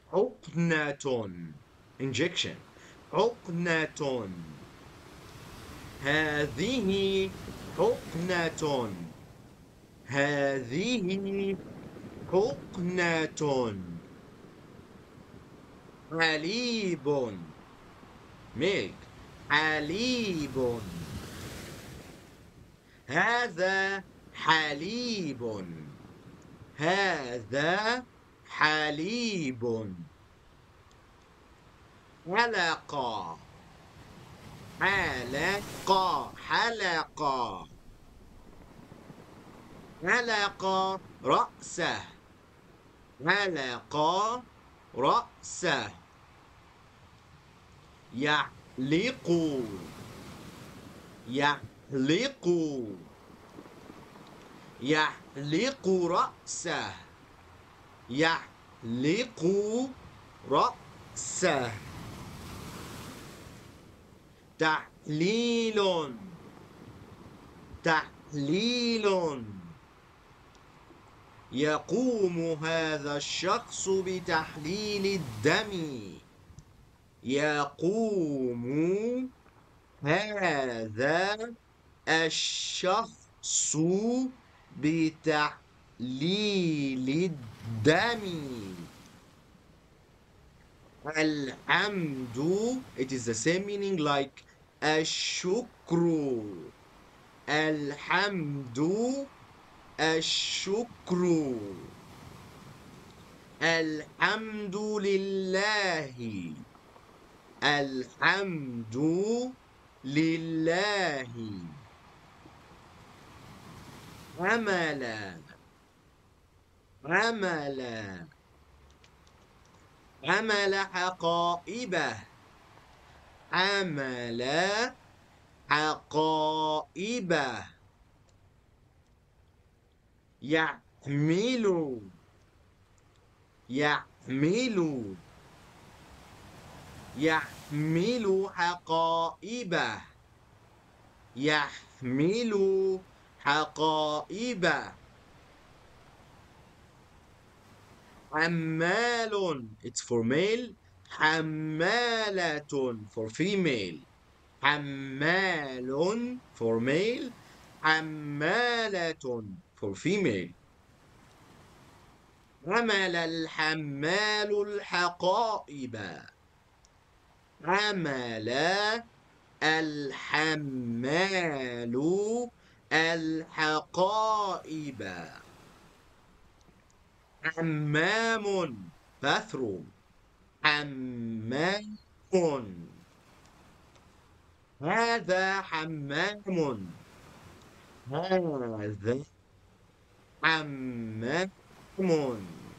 حقنة injection. حقنة. هذه حقنة. هذه حقنة. حليب milk. حليب. هذا حليب. هذا حليب. حلقة. حلقة. حلقة. حلق رأسه. حلق رأسه. يحلق. يحلق. يحلق رأسه. يحلق رأسه. تحليل. تحليل. يقوم هذا الشخص بتحليل الدم. يقوم هذا الشخص بتحليل الدم. الحمد. It is the same meaning like الشكر. الحمد. الشكر. الحمد لله. الحمد لله. عمل. عمل. عمل حقائبه. عمل حقائبه. يحمل. يحمل. يحمل حقائبه. يحمل حقائبه. حمال. It's for male. حمالة for female. حمال for male. حمالة for female. حمل الحمال الحقائب. حمل الحمال الحقائب. حمام bathroom. حمام. هذا حمام. هذا حمام.